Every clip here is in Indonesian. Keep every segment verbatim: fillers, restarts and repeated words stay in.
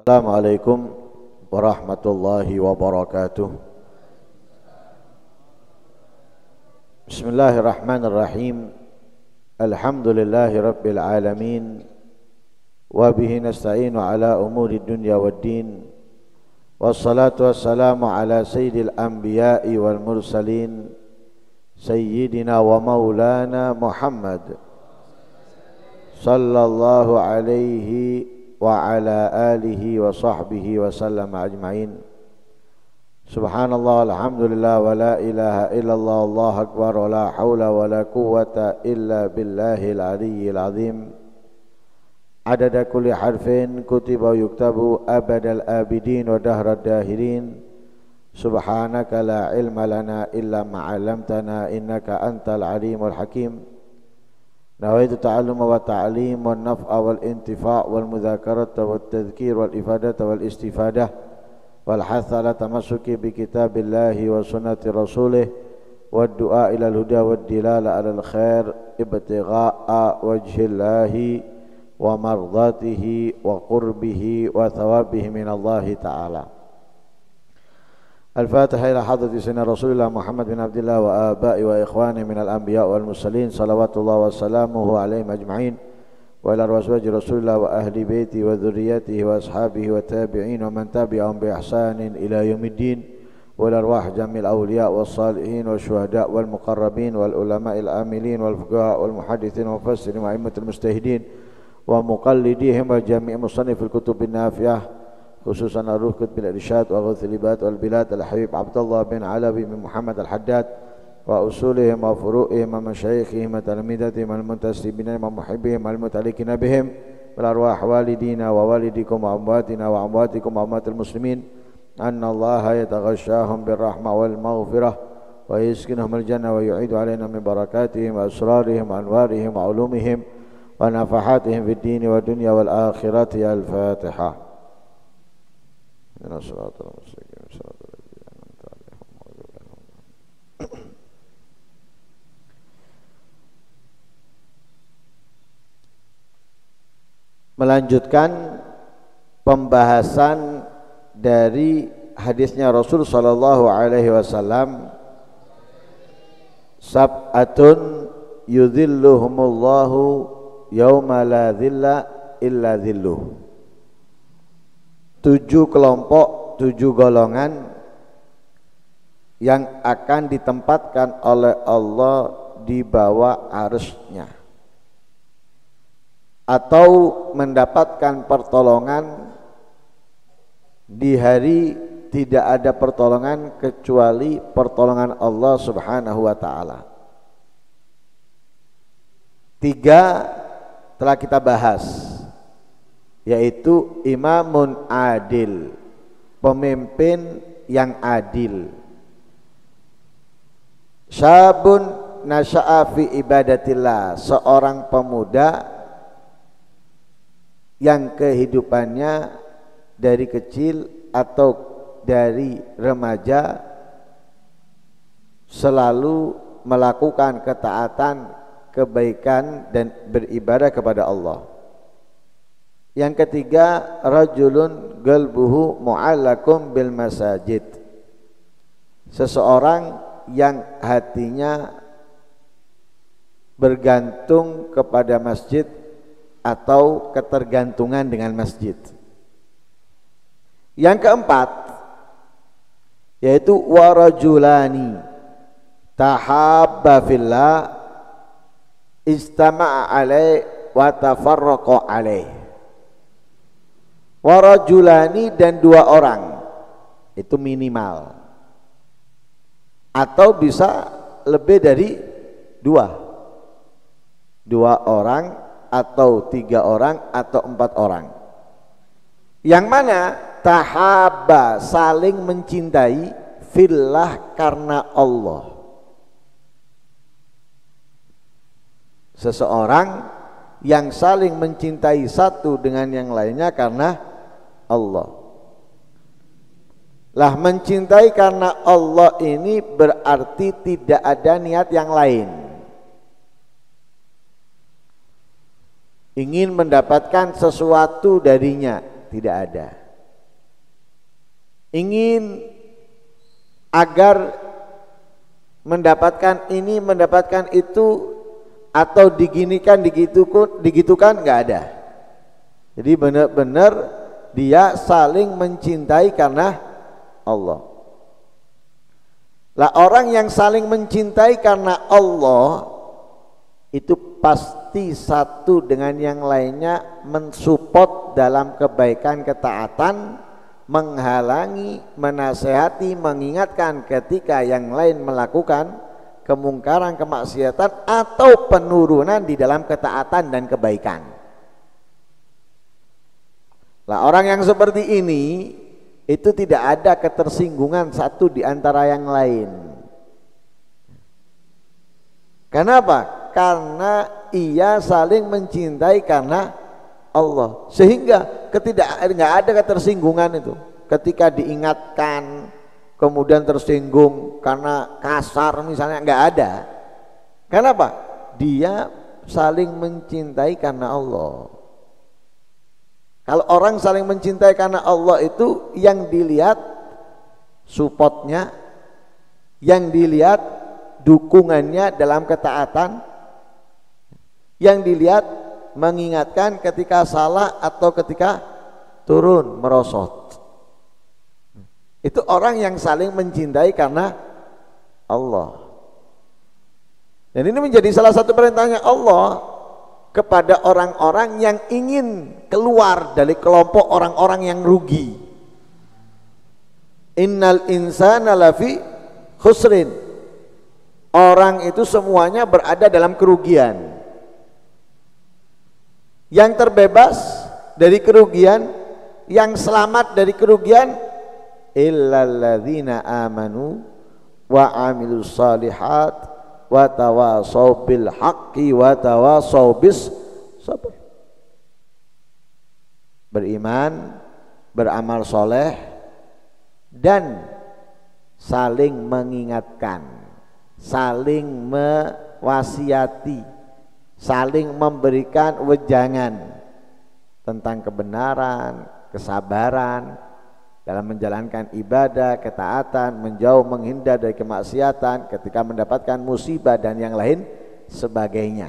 Assalamualaikum warahmatullahi wabarakatuh. Bismillahirrahmanirrahim. Alhamdulillahi rabbil alamin. Wa bihi nasta'inu ala umuri dunya waddin. Wassalatu wassalamu ala sayyidil anbiya'i wal mursalin, sayyidina wa maulana Muhammad sallallahu alaihi wa ala alihi wa sahbihi wa sallam ajma'in. Subhanallah, alhamdulillah, wa la ilaha illallah, Allahu akbar, wa la hawla wa la quwwata illa billahil aliyyil azim. Adada kulli harfin kutiba yuktabu abadal abidin wa dahrad dahirin. Subhanaka la ilma lana illa ma'alamtana innaka antal alimul hakim. Nawaitu ta'allum wa ta'lim wa naf'a wal intifa' wal mudhakarat wal tadhkir wal ifadah wal istifadah wal hatha ala tamassuki bi kitabillahi wa sunnati rasulih wa du'a ila al-huda wa dilala ala al-khair ibtigha'a wajhillahi wa mardatihi wa qurbihi wa thawabihi minallahi ta'ala. Al-Fatihah ila hadrati sayyidina Rasulullah Muhammad bin Abdullah wa aba'i wa ikhwani minal anbiya wal mursalin salawatullah wa salamuhu alaihim ajma'in wa ila arwahji Rasulullah wa ahli baiti wa dhurriyyatihi wa ashabihi wa tabi'in wa man tabi'ahum bi ihsanin ila yaumiddin wa ila arwah jamil awliya was salihin wa syuhada wal muqarrabin wal ulama'il amilin wal fuqaha wal muhaddithin wa mufassirin wa a'immatul mujtahidin wa muqallidihim wa jami' musannifil kutubin nafiyah, khususan ar-Ruhqut bil Irsyad wa Ghuthlibat wal Bilad al-Habib Abdullah bin Alawi bin Muhammad al-Haddad wa usulihim wa furu'ihim wa masyayikhihim wa talamidatihim wal muntasibina wa muhibbihim wal mutalikina bihim wal arwah walidina wa walidikum wa amwatina wa amwatikum wa amwatil muslimin anna allaha yataghashahum birrahmah wal maghfirah wa yaskinahum al-jannah wa yu'idu alaina min barakatihim wa asrarihim wa anwarihim wa ulumihim wa nafahatihim fid dini wa dunya wal akhirati. Al-Fatihah. Melanjutkan pembahasan dari hadisnya Rasul sallallahu alaihi wasallam, sab'atun yudhilluhumullahu yauma la dhilla illa dhilluh. Tujuh kelompok, tujuh golongan yang akan ditempatkan oleh Allah di bawah arsy-Nya atau mendapatkan pertolongan di hari tidak ada pertolongan kecuali pertolongan Allah Subhanahu wa taala. Tiga telah kita bahas, yaitu imamun adil, pemimpin yang adil. Syabun nasya'a fi ibadatillah, seorang pemuda yang kehidupannya dari kecil atau dari remaja selalu melakukan ketaatan, kebaikan dan beribadah kepada Allah. Yang ketiga, rajulun qalbuhu mu'allakum bil masajid, seseorang yang hatinya bergantung kepada masjid atau ketergantungan dengan masjid. Yang keempat, yaitu warajulani tahabba fillah istama'a alaih wa tafarraqa alaih. Warajulani, dan dua orang, itu minimal, atau bisa lebih dari dua, dua orang atau tiga orang atau empat orang, yang mana tahabba, saling mencintai, fillah, karena Allah. Seseorang yang saling mencintai satu dengan yang lainnya karena Allah. Lah, mencintai karena Allah ini berarti tidak ada niat yang lain. Ingin mendapatkan sesuatu darinya, tidak ada. ingin agar mendapatkan ini, mendapatkan itu, atau diginikan, digitukan, digitukan, nggak ada. Jadi benar-benar dia saling mencintai karena Allah. Lah orang yang saling mencintai karena Allah itu pasti satu dengan yang lainnya mensupport dalam kebaikan ketaatan, menghalangi, menasehati, mengingatkan ketika yang lain melakukan kemungkaran, kemaksiatan atau penurunan di dalam ketaatan dan kebaikan. Lah orang yang seperti ini itu tidak ada ketersinggungan satu di antara yang lain. Kenapa? Karena ia saling mencintai karena Allah, sehingga ketidak nggak ada ketersinggungan itu. Ketika diingatkan kemudian tersinggung karena kasar misalnya, nggak ada. Kenapa? Dia saling mencintai karena Allah. Kalau orang saling mencintai karena Allah itu yang dilihat supportnya, yang dilihat dukungannya dalam ketaatan, yang dilihat mengingatkan ketika salah atau ketika turun merosot. Itu orang yang saling mencintai karena Allah. Dan ini menjadi salah satu perintahnya Allah kepada orang-orang yang ingin keluar dari kelompok orang-orang yang rugi. Innal insana lafi khusrin. Orang itu semuanya berada dalam kerugian. Yang terbebas dari kerugian, yang selamat dari kerugian, illalladzina amanu wa amilus salihat wa tawasaw bil haqqi wa tawasaw bis sabr. Beriman, beramal soleh, dan saling mengingatkan, saling mewasiati, saling memberikan wejangan tentang kebenaran, kesabaran dalam menjalankan ibadah, ketaatan, menjauh menghindar dari kemaksiatan ketika mendapatkan musibah dan yang lain sebagainya.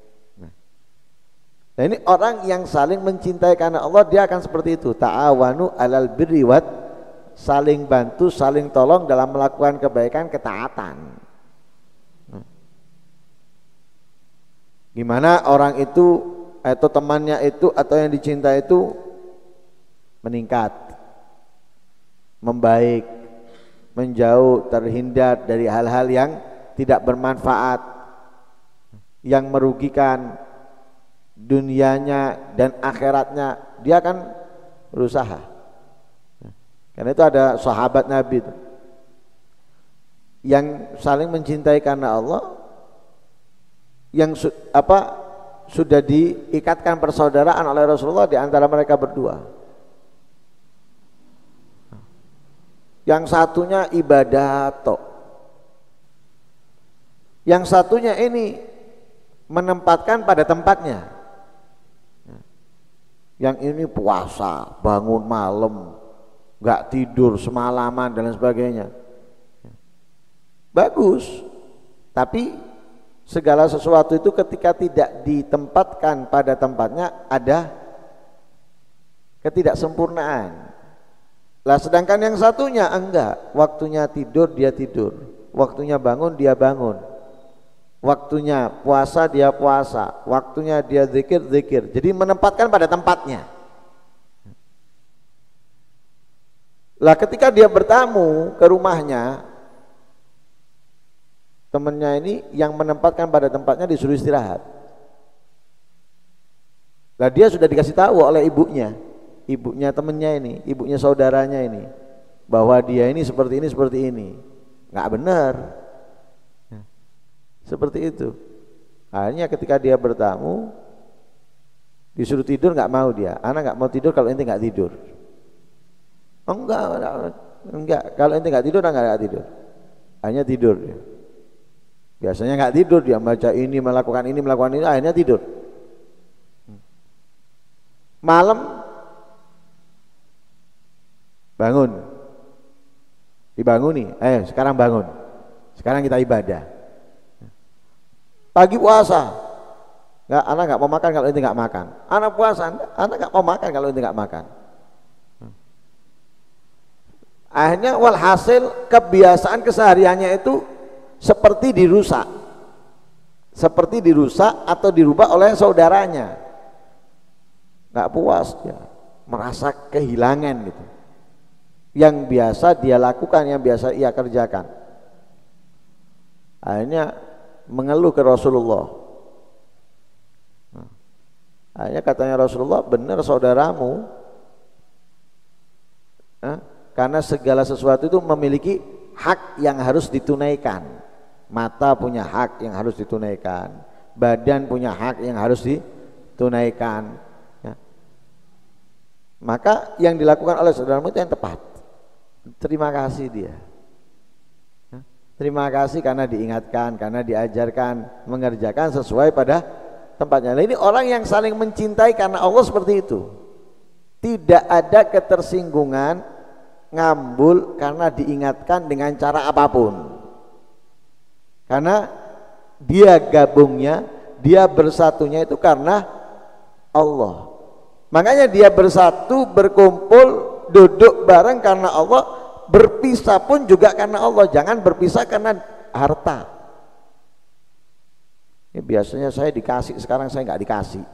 Nah, ini orang yang saling mencintai karena Allah, dia akan seperti itu. Ta'awanu alal birri wat, saling bantu, saling tolong dalam melakukan kebaikan, ketaatan. Gimana orang itu atau temannya itu atau yang dicintai itu meningkat, membaik, menjauh, terhindar dari hal-hal yang tidak bermanfaat, yang merugikan dunianya dan akhiratnya, dia akan berusaha. Karena itu ada sahabat Nabi itu yang saling mencintai karena Allah, yang su apa sudah diikatkan persaudaraan oleh Rasulullah di antara mereka berdua. Yang satunya ibadah tok, yang satunya ini menempatkan pada tempatnya. Yang ini puasa, bangun malam, nggak tidur semalaman dan lain sebagainya. Bagus, tapi segala sesuatu itu ketika tidak ditempatkan pada tempatnya ada ketidaksempurnaan. Lah sedangkan yang satunya enggak, waktunya tidur dia tidur, waktunya bangun dia bangun, waktunya puasa dia puasa, waktunya dia zikir zikir. Jadi menempatkan pada tempatnya. Lah ketika dia bertamu ke rumahnya, temannya ini yang menempatkan pada tempatnya disuruh istirahat. Lah dia sudah dikasih tahu oleh ibunya, ibunya temennya ini, ibunya saudaranya ini, bahwa dia ini seperti ini seperti ini, nggak benar, seperti itu. Akhirnya ketika dia bertamu disuruh tidur nggak mau dia, anak nggak mau tidur kalau ente nggak tidur. Oh, enggak, enggak, kalau ente nggak tidur enggak nggak tidur, hanya tidur. Biasanya nggak tidur, dia baca ini, melakukan ini, melakukan ini, akhirnya tidur. Malam bangun, dibanguni, eh sekarang bangun, sekarang kita ibadah. Pagi puasa, nggak, anak nggak mau makan kalau ini nggak makan. Anak puasa, anak nggak mau makan kalau ini nggak makan. Akhirnya walhasil kebiasaan kesehariannya itu seperti dirusak, seperti dirusak atau dirubah oleh saudaranya. Nggak puas dia, merasa kehilangan gitu. Yang biasa dia lakukan, yang biasa ia kerjakan. Akhirnya mengeluh ke Rasulullah. Akhirnya katanya Rasulullah, benar saudaramu, eh, karena segala sesuatu itu memiliki hak yang harus ditunaikan. Mata punya hak yang harus ditunaikan, badan punya hak yang harus ditunaikan. Ya. Maka yang dilakukan oleh saudaramu itu yang tepat. Terima kasih dia. Terima kasih karena diingatkan, karena diajarkan, mengerjakan sesuai pada tempatnya. Nah, ini orang yang saling mencintai karena Allah seperti itu. Tidak ada ketersinggungan, ngambul karena diingatkan dengan cara apapun. Karena dia gabungnya, dia bersatunya itu karena Allah. Makanya dia bersatu, berkumpul, duduk bareng karena Allah, berpisah pun juga karena Allah. Jangan berpisah karena harta. Ini biasanya saya dikasih, sekarang saya nggak dikasih,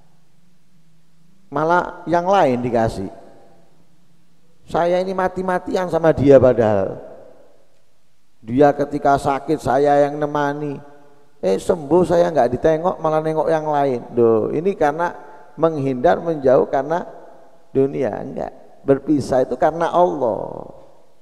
malah yang lain dikasih. Saya ini mati-matian sama dia, padahal dia ketika sakit saya yang nemani, eh sembuh saya nggak ditengok, malah nengok yang lain. Duh, ini karena menghindar, menjauh karena dunia. Enggak, berpisah itu karena Allah.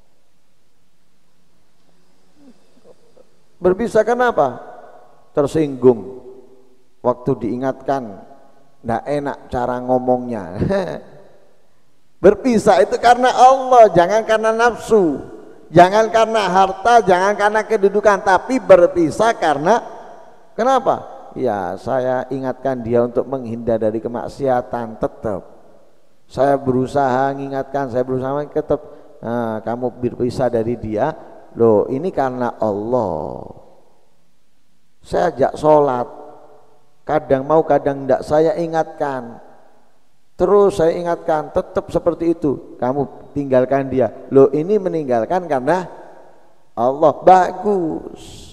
Berpisah kenapa? Tersinggung waktu diingatkan, nggak enak cara ngomongnya. Berpisah itu karena Allah, jangan karena nafsu, jangan karena harta, jangan karena kedudukan, tapi berpisah karena kenapa? Ya, saya ingatkan dia untuk menghindar dari kemaksiatan, tetap saya berusaha mengingatkan, saya berusaha tetap. Nah, kamu berpisah dari dia, loh ini karena Allah. Saya ajak sholat, kadang mau kadang enggak, saya ingatkan, terus saya ingatkan, tetap seperti itu. Kamu tinggalkan dia, loh ini meninggalkan karena Allah. Bagus.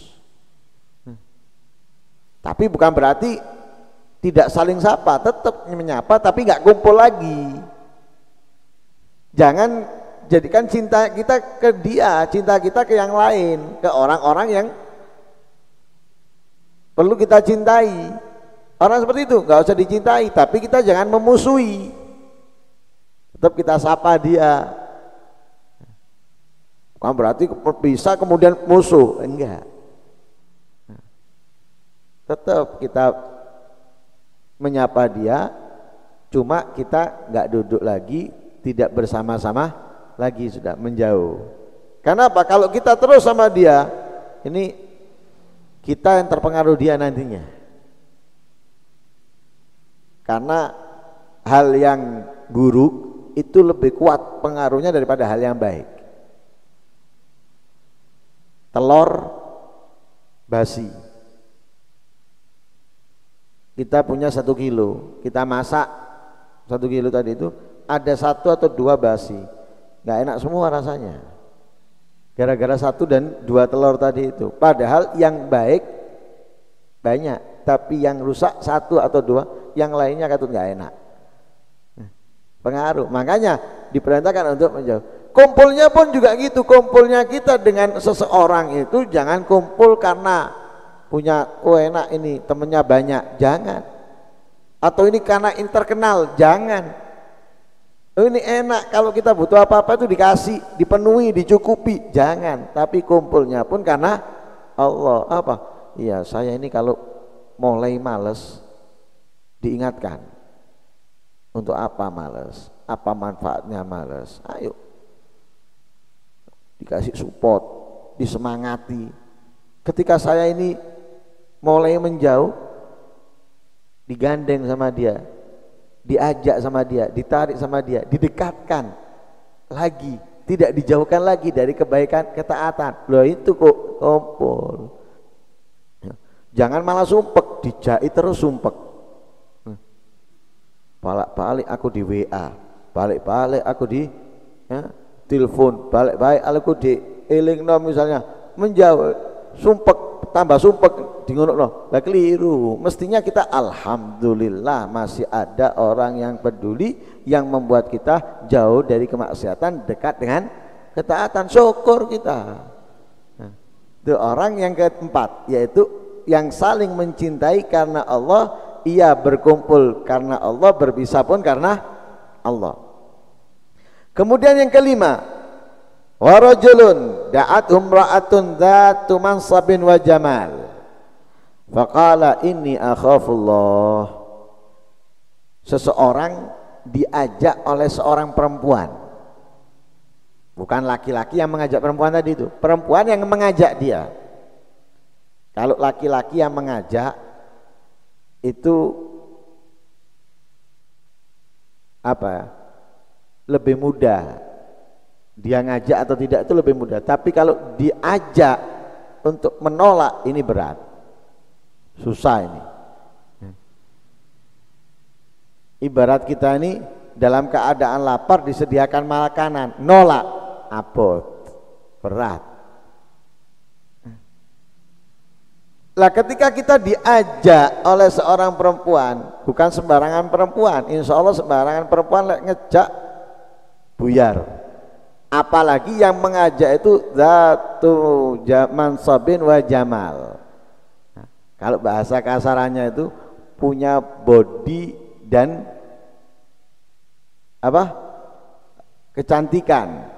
Tapi bukan berarti tidak saling sapa, tetap menyapa tapi nggak kumpul lagi. Jangan jadikan cinta kita ke dia, cinta kita ke yang lain, ke orang-orang yang perlu kita cintai. Orang seperti itu nggak usah dicintai, tapi kita jangan memusuhi. Tetap kita sapa dia. Bukan berarti bisa kemudian musuh, enggak. Tetap kita menyapa dia, cuma kita nggak duduk lagi, tidak bersama-sama lagi, sudah menjauh. Kenapa? Kalau kita terus sama dia, ini kita yang terpengaruh dia nantinya. Karena hal yang buruk itu lebih kuat pengaruhnya daripada hal yang baik. Telur basi, kita punya satu kilo, kita masak satu kilo tadi itu, ada satu atau dua basi, nggak enak semua rasanya, gara-gara satu dan dua telur tadi itu. Padahal yang baik banyak, tapi yang rusak satu atau dua, yang lainnya katut nggak enak. Pengaruh, makanya diperintahkan untuk menjauh. Kumpulnya pun juga gitu, kumpulnya kita dengan seseorang itu jangan kumpul karena punya, oh enak ini temennya banyak, jangan. Atau ini karena ini terkenal, jangan. Oh ini enak, kalau kita butuh apa-apa itu dikasih, dipenuhi, dicukupi, jangan. Tapi kumpulnya pun karena Allah. Apa? Iya, saya ini kalau mulai males diingatkan. Untuk apa males? Apa manfaatnya males? Ayo, dikasih support, disemangati. Ketika saya ini mulai menjauh, digandeng sama dia, diajak sama dia, ditarik sama dia, didekatkan lagi, tidak dijauhkan lagi dari kebaikan ketaatan. Loh itu kok kumpul. Jangan malah sumpek, dijahit terus sumpek. Balik-balik aku di W A, balik-balik aku di ya, telepon, balik-balik aku di elingno misalnya, menjauh sumpek, tambah sumpek di ngono. Lah keliru. Mestinya kita alhamdulillah masih ada orang yang peduli yang membuat kita jauh dari kemaksiatan, dekat dengan ketaatan. Syukur kita. Nah, itu orang yang keempat, yaitu yang saling mencintai karena Allah, ia berkumpul karena Allah, berpisah pun karena Allah. Kemudian yang kelima, wa rajulun da'athum ra'atun dzatu mansabin wa jamal faqala inni akhafullah. Seseorang diajak oleh seorang perempuan, bukan laki-laki yang mengajak perempuan tadi itu, perempuan yang mengajak dia. Kalau laki-laki yang mengajak itu apa? Lebih mudah. Dia ngajak atau tidak itu lebih mudah. Tapi kalau diajak untuk menolak ini berat. Susah ini. Ibarat kita ini dalam keadaan lapar disediakan makanan, nolak, abot, berat. Lah ketika kita diajak oleh seorang perempuan, bukan sembarangan perempuan, insya Allah sembarangan perempuan lek ngejak buyar. Apalagi yang mengajak itu zatu mansabin wa jamal. Nah, kalau bahasa kasarannya itu punya body dan apa? Kecantikan.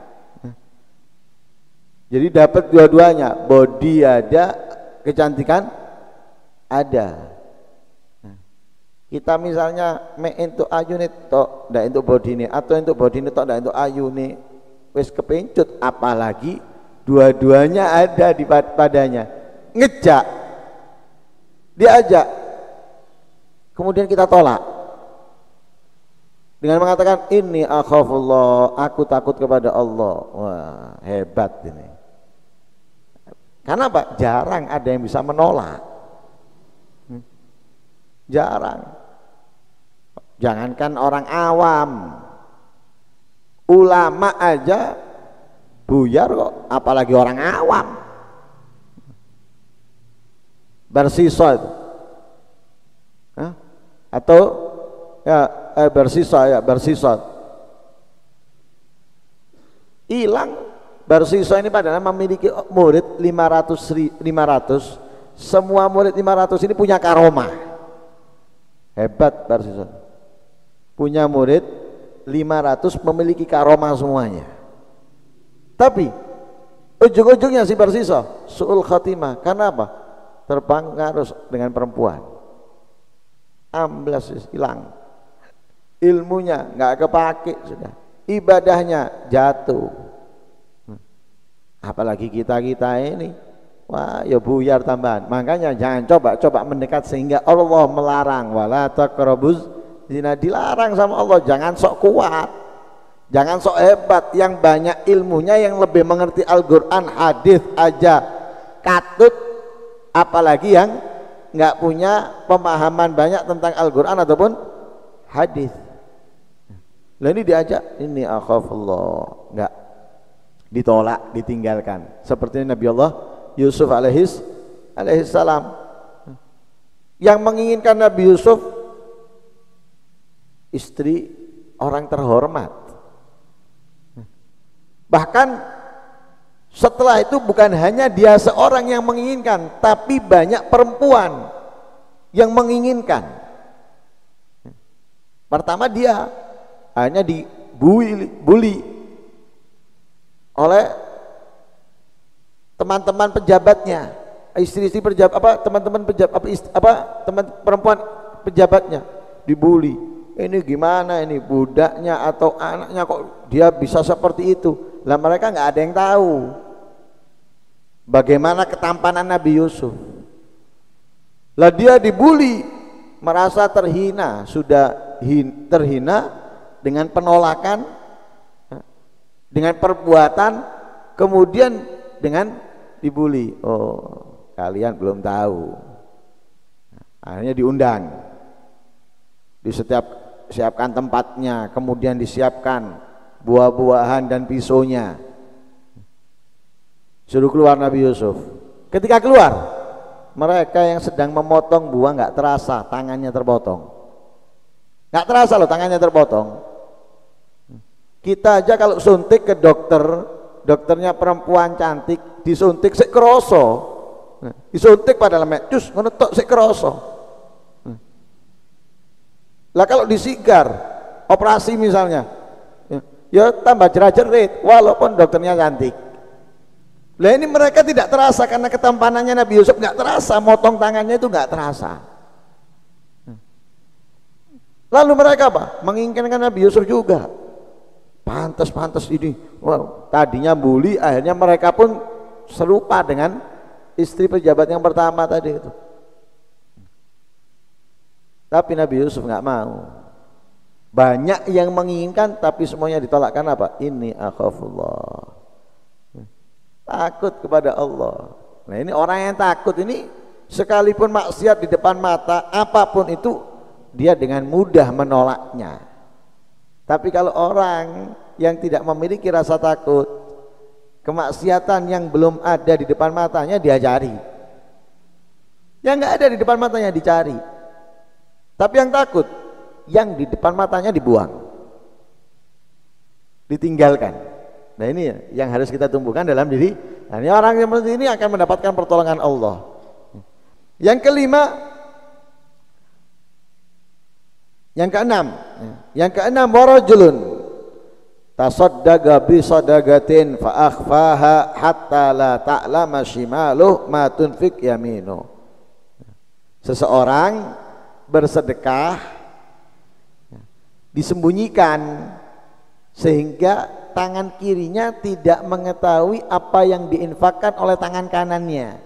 Jadi dapat dua-duanya, body ada, kecantikan ada. Nah, kita misalnya me untuk ayu nih tok, ndak untuk body nih, atau untuk body nih tok, ndak untuk ayu nih, wis kepencut. Apalagi dua-duanya ada di padanya, ngejak, diajak, kemudian kita tolak dengan mengatakan ini akhafullah, aku takut kepada Allah. Wah, hebat ini. Karena apa? Jarang ada yang bisa menolak. Hmm. Jarang. Jangankan orang awam, ulama aja buyar kok, apalagi orang awam. Bersisa itu. Hah? Atau ya eh, bersisa ya bersisa. Hilang. Bersisa ini padahal memiliki murid lima ratus, semua murid lima ratus ini punya karomah. Hebat Bersisa. Punya murid lima ratus memiliki karomah semuanya. Tapi ujung-ujungnya si Bersisa su'ul khatimah. Karena apa? Terpengaruh dengan perempuan. Amblas hilang. Ilmunya nggak kepake sudah. Ibadahnya jatuh. Apalagi kita-kita ini, wah ya buyar tambahan. Makanya jangan coba-coba mendekat sehingga Allah melarang, wala taqrabuz zina, dilarang sama Allah. Jangan sok kuat, jangan sok hebat, yang banyak ilmunya, yang lebih mengerti Al-Quran, hadis aja katut, apalagi yang nggak punya pemahaman banyak tentang Al-Quran ataupun hadis. Lah ini diajak, ini akhafullah, nggak, ditolak, ditinggalkan. Seperti Nabi Allah Yusuf alaihis alaihissalam, yang menginginkan Nabi Yusuf istri orang terhormat. Bahkan setelah itu bukan hanya dia seorang yang menginginkan, tapi banyak perempuan yang menginginkan. Pertama dia hanya dibully bully oleh teman-teman pejabatnya, istri-istri pejabat, apa teman-teman pejabat, apa, istri, apa teman perempuan pejabatnya dibully. Ini gimana ini budaknya atau anaknya kok dia bisa seperti itu? Lah mereka nggak ada yang tahu bagaimana ketampanan Nabi Yusuf. Lah dia dibully, merasa terhina, sudah hin, terhina dengan penolakan dengan perbuatan, kemudian dengan dibully. Oh, kalian belum tahu. Akhirnya diundang, di setiap siapkan tempatnya, kemudian disiapkan buah-buahan dan pisaunya, suruh keluar Nabi Yusuf. Ketika keluar, mereka yang sedang memotong buah nggak terasa tangannya terpotong, nggak terasa loh tangannya terpotong. Kita aja kalau suntik ke dokter, dokternya perempuan cantik, disuntik sik kroso, disuntik pada lemek, cus ngono tok sik kroso. Lah kalau disigar, operasi misalnya, ya tambah jerat-jerit walaupun dokternya cantik. Lah ini mereka tidak terasa karena ketampanannya Nabi Yusuf nggak terasa, motong tangannya itu nggak terasa. Lalu mereka apa? Menginginkan Nabi Yusuf juga. Pantas-pantas ini, wow, tadinya bully, akhirnya mereka pun serupa dengan istri pejabat yang pertama tadi itu. Tapi Nabi Yusuf nggak mau. Banyak yang menginginkan, tapi semuanya ditolakkan apa? Ini akhafullah, takut kepada Allah. Nah ini orang yang takut ini, sekalipun maksiat di depan mata, apapun itu dia dengan mudah menolaknya. Tapi kalau orang yang tidak memiliki rasa takut, kemaksiatan yang belum ada di depan matanya dia cari, yang nggak ada di depan matanya dicari. Tapi yang takut, yang di depan matanya dibuang, ditinggalkan. Nah ini yang harus kita tumbuhkan dalam diri. Nah, ini orang yang seperti ini akan mendapatkan pertolongan Allah. Yang kelima, yang keenam, yang keenam warajulun tasaddaqa bi sadaqatin fa akhfaha hatta la ta'lama shimaluh ma tunfik yaminu. Seseorang bersedekah disembunyikan sehingga tangan kirinya tidak mengetahui apa yang diinfakkan oleh tangan kanannya.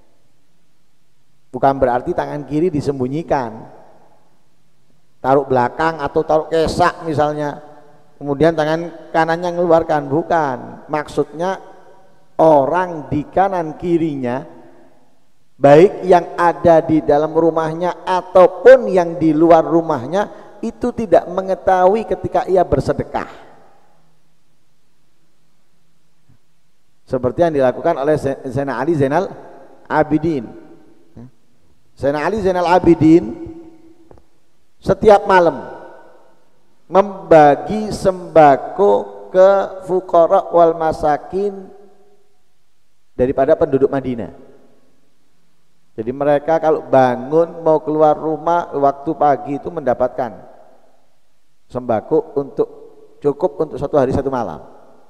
Bukan berarti tangan kiri disembunyikan, taruh belakang atau taruh kesak misalnya, kemudian tangan kanannya mengeluarkan. Bukan, maksudnya orang di kanan kirinya, baik yang ada di dalam rumahnya ataupun yang di luar rumahnya, itu tidak mengetahui ketika ia bersedekah, seperti yang dilakukan oleh Zainal Ali Zainal Abidin. Zainal Ali Zainal Abidin setiap malam membagi sembako ke fuqara wal masakin daripada penduduk Madinah. Jadi mereka kalau bangun mau keluar rumah waktu pagi itu mendapatkan sembako untuk cukup untuk satu hari satu malam.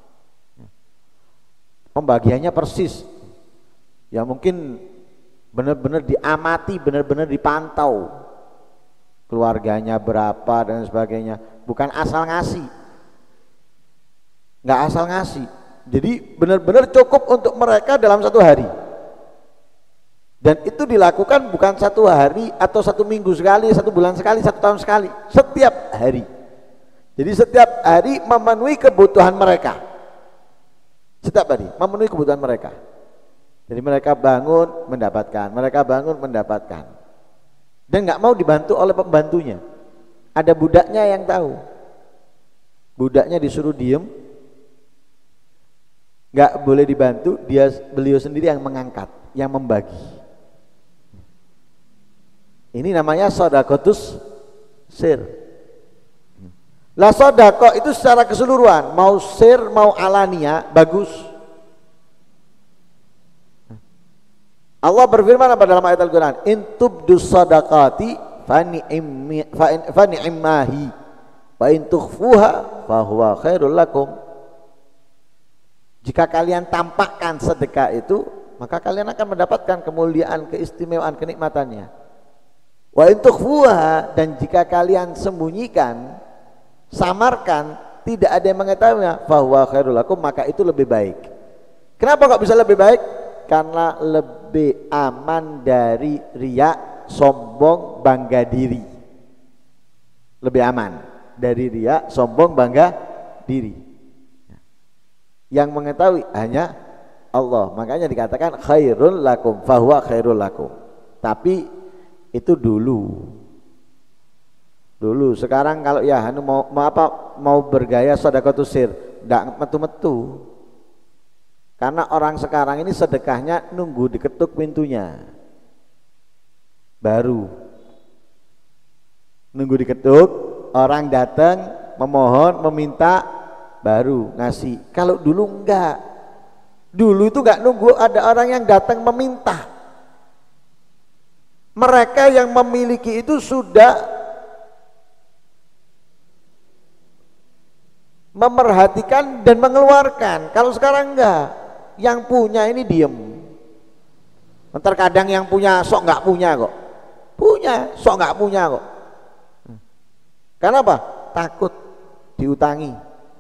Pembagiannya persis, ya mungkin benar-benar diamati, benar-benar dipantau keluarganya berapa dan sebagainya, bukan asal ngasih, nggak asal ngasih. Jadi benar-benar cukup untuk mereka dalam satu hari. Dan itu dilakukan bukan satu hari atau satu minggu sekali, satu bulan sekali, satu tahun sekali, setiap hari. Jadi setiap hari memenuhi kebutuhan mereka, setiap hari memenuhi kebutuhan mereka. Jadi mereka bangun mendapatkan, mereka bangun mendapatkan, dan nggak mau dibantu oleh pembantunya. Ada budaknya yang tahu, budaknya disuruh diem, nggak boleh dibantu, dia beliau sendiri yang mengangkat, yang membagi. Ini namanya sodakotus sir. Lah sodako itu secara keseluruhan, mau sir mau alania bagus. Allah berfirman apa dalam ayat Al-Quran? In tubdus sadaqati fani'immahi wa in tukhfuha fahuwa khairul lakum. Jika kalian tampakkan sedekah itu, maka kalian akan mendapatkan kemuliaan, keistimewaan, kenikmatannya. Wa in tukhfuha, dan jika kalian sembunyikan, samarkan, tidak ada yang mengetahuinya, fahuwa khairul lakum, maka itu lebih baik. Kenapa kok bisa lebih baik? Karena lebih aman dari riya, sombong, bangga diri. Lebih aman dari riya, sombong, bangga diri. Yang mengetahui hanya Allah. Makanya dikatakan khairul lakum, fahuwa khairul lakum. Tapi itu dulu. Dulu. Sekarang kalau ya anu mau, mau apa? Mau bergaya sedekatus sir, ndak metu-metu. Karena orang sekarang ini sedekahnya nunggu diketuk pintunya. Baru. Nunggu diketuk, orang datang memohon, meminta, baru ngasih. Kalau dulu enggak, dulu itu enggak nunggu ada orang yang datang meminta. Mereka yang memiliki itu sudah memerhatikan dan mengeluarkan. Kalau sekarang enggak, yang punya ini diem. Terkadang yang punya sok enggak punya kok, punya sok enggak punya kok. Karena apa? Takut diutangi.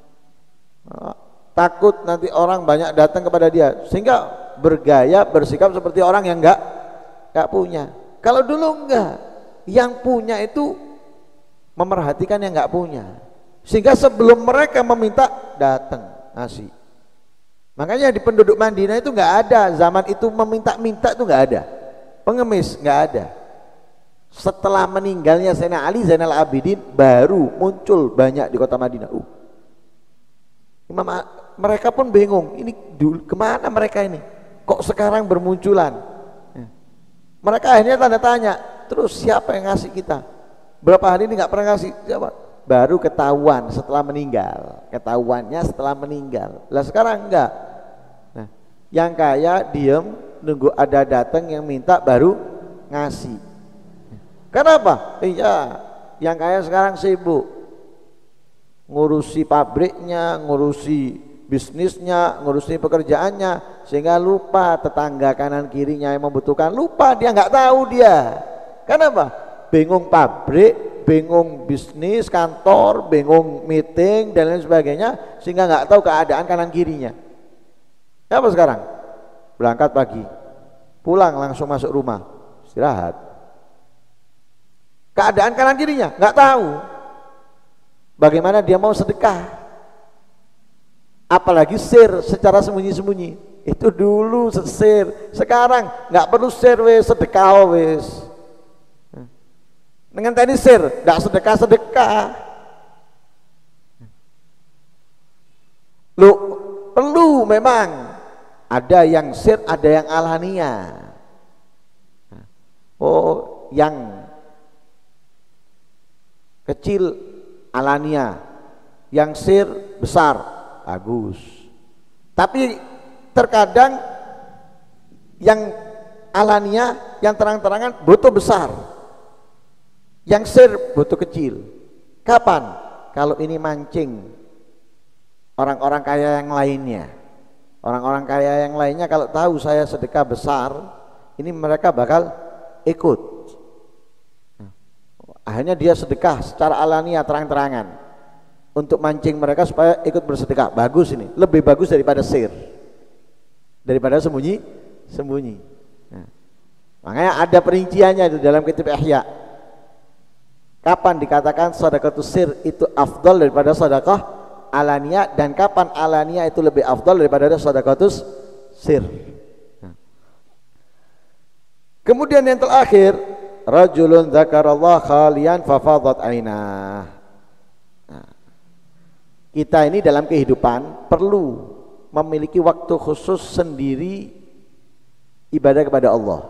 Takut nanti orang banyak datang kepada dia, sehingga bergaya bersikap seperti orang yang enggak enggak punya. Kalau dulu enggak, yang punya itu memerhatikan yang enggak punya, sehingga sebelum mereka meminta datang ngasih. Makanya di penduduk Madinah itu enggak ada zaman itu meminta-minta itu enggak ada, pengemis enggak ada. Setelah meninggalnya Sayyidina Ali Zainal Abidin baru muncul banyak di kota Madinah. Uh. Imam, mereka pun bingung, ini dulu kemana mereka ini? Kok sekarang bermunculan? Ya. Mereka akhirnya tanda tanya, terus siapa yang ngasih kita? Berapa hari ini nggak pernah ngasih? Siapa? Baru ketahuan setelah meninggal. Ketahuannya setelah meninggal. Lah sekarang enggak. Nah, yang kaya diem nunggu ada datang yang minta baru ngasih. Kenapa? Iya, yang kaya sekarang sibuk ngurusi pabriknya, ngurusi bisnisnya, ngurusi pekerjaannya, sehingga lupa tetangga kanan kirinya yang membutuhkan. Lupa, dia nggak tahu dia. Kenapa? Bingung pabrik, bingung bisnis, kantor, bingung meeting dan lain sebagainya, sehingga nggak tahu keadaan kanan kirinya. Apa sekarang? Berangkat pagi, pulang langsung masuk rumah, istirahat. Keadaan kanan kirinya nggak tahu. Bagaimana dia mau sedekah? Apalagi sir secara sembunyi-sembunyi. Itu dulu sir. Sekarang nggak perlu sir wes, sedekah wes. Dengan tadi sir, nggak sedekah sedekah. Lu perlu memang ada yang sir, ada yang alania. Oh, yang kecil alania, yang sir besar, bagus. Tapi terkadang yang alania, yang terang-terangan butuh besar, yang sir butuh kecil. Kapan? Kalau ini mancing orang-orang kaya yang lainnya. Orang-orang kaya yang lainnya kalau tahu saya sedekah besar, ini mereka bakal ikut. Akhirnya dia sedekah secara alania terang-terangan untuk mancing mereka supaya ikut bersedekah. Bagus ini, lebih bagus daripada sir, daripada sembunyi sembunyi. Nah, makanya ada perinciannya itu dalam kitab Ihya. Kapan dikatakan sedekatus sir itu afdal daripada sedekah alania, dan kapan alania itu lebih afdal daripada sedekatus sir. Nah. Kemudian yang terakhir, rajulun dzakarallah khalian fafadat ainah. Nah, kita ini dalam kehidupan perlu memiliki waktu khusus sendiri ibadah kepada Allah.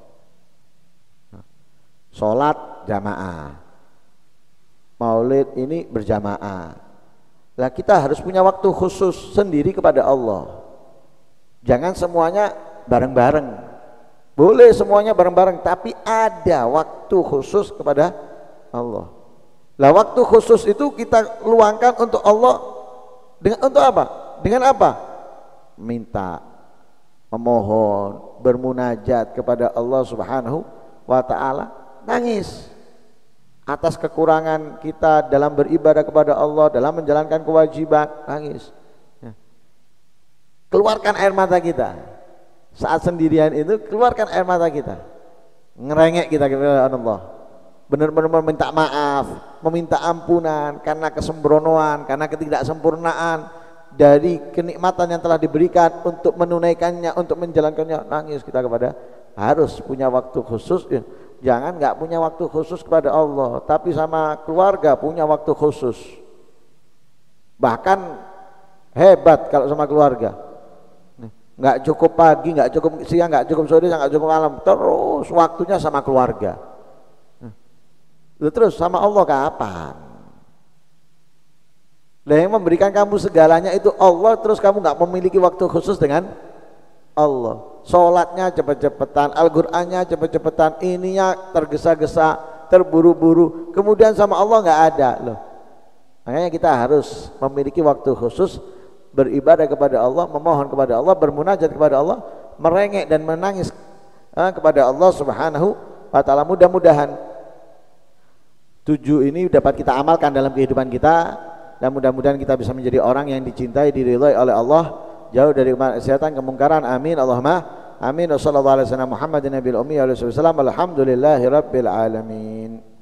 Salat jamaah, maulid ini berjamaah. Lah kita harus punya waktu khusus sendiri kepada Allah. Jangan semuanya bareng-bareng. Boleh semuanya bareng-bareng, tapi ada waktu khusus kepada Allah. Lah waktu khusus itu kita luangkan untuk Allah dengan untuk apa? Dengan apa? Minta, memohon, bermunajat kepada Allah Subhanahu wa taala, nangis atas kekurangan kita dalam beribadah kepada Allah, dalam menjalankan kewajiban, nangis. Keluarkan air mata kita. Saat sendirian itu keluarkan air mata kita, ngerengek kita kepada Allah, benar-benar meminta maaf, meminta ampunan karena kesembronoan, karena ketidaksempurnaan, dari kenikmatan yang telah diberikan untuk menunaikannya, untuk menjalankannya, nangis kita kepada, harus punya waktu khusus ya. Jangan nggak punya waktu khusus kepada Allah, tapi sama keluarga punya waktu khusus. Bahkan hebat kalau sama keluarga, nggak cukup pagi, nggak cukup siang, nggak cukup sore, nggak cukup malam, terus waktunya sama keluarga. Terus sama Allah kapan? Lah yang memberikan kamu segalanya itu Allah, terus kamu nggak memiliki waktu khusus dengan Allah. Sholatnya cepet-cepetan, Al-Qur'annya cepet-cepetan, ininya tergesa-gesa, terburu-buru, kemudian sama Allah nggak ada loh. Makanya kita harus memiliki waktu khusus beribadah kepada Allah, memohon kepada Allah, bermunajat kepada Allah, merengek dan menangis eh, kepada Allah Subhanahu wa taala. Mudah-mudahan tujuh ini dapat kita amalkan dalam kehidupan kita, dan mudah-mudahan kita bisa menjadi orang yang dicintai, diridhai oleh Allah, jauh dari kemaksiatan, kemungkaran. Amin Allahumma amin. Wassallallahu alaihi wasallam Muhammadin nabiyil ummi wa alihi wasallam. Alhamdulillahirabbil alamin.